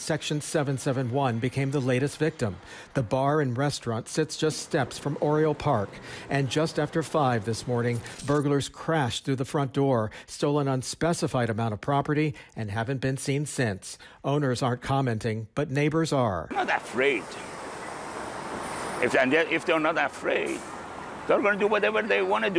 Section 771 became the latest victim. The bar and restaurant sits just steps from Oriole Park. And just after 5 this morning, burglars crashed through the front door, stole an unspecified amount of property, and haven't been seen since. Owners aren't commenting, but neighbors are. Not afraid. If they're not afraid, they're going to do whatever they want to do.